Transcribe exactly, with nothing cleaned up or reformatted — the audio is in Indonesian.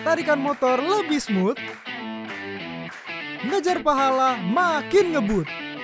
tarikan motor lebih smooth, ngejar pahala makin ngebut.